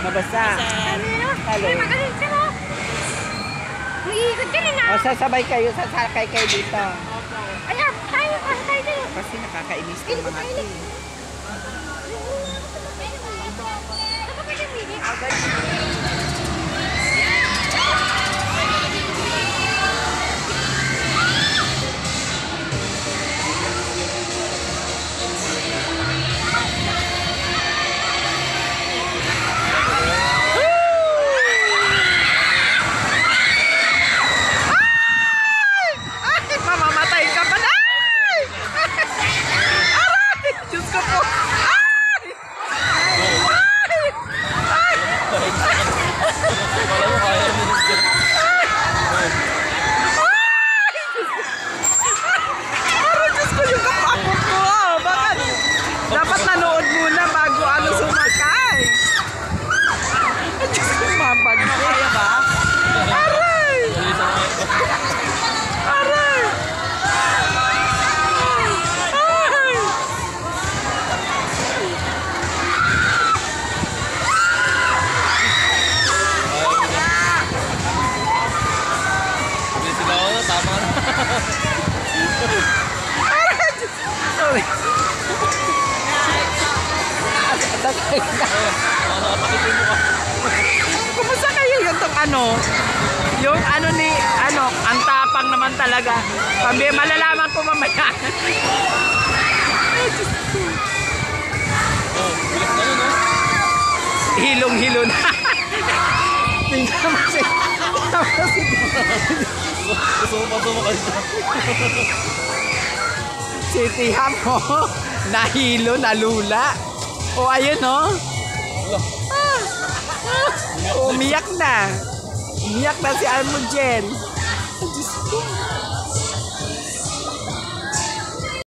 Mabasa. Hello. Ay, magaling ka, no? Mag-iikot ka rin, O, sasabay kayo, sasakay kayo dito. Ayan, tayo dito. Kasi nakakainis ng mga ito. Mamamatay ka pa na! Aray! Diyos ko po! Dapat nanood muna bago ano sumakay. Diyos ko, mabagay. Kaya ba? Aray! Aray! Aray! Hindi sila ako, tama na. Sorry. Kumusta kayo yung tong ano? Yung ano ni, ano, ang tapang naman talaga. Pambi, malalaman ko mamaya. Oh, bilis na yun, no? Hilong-hilo na. Tingnan mo si... Pasuma kayo. Si Tiham mo, nahilo, nalula. O ayun o. Umiyak na. Umiyak na si Almujen. Diyos ko.